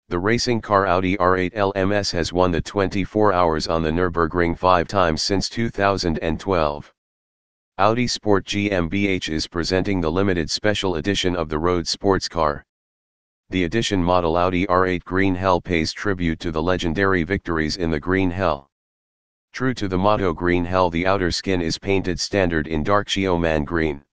The racing car Audi R8 LMS has won the 24 Hours on the Nürburgring 5 times since 2012. Audi Sport GmbH is presenting the limited special edition of the road sports car. The edition model Audi R8 Green Hell pays tribute to the legendary victories in the Green Hell. True to the motto Green Hell, the outer skin is painted standard in dark Geoman green.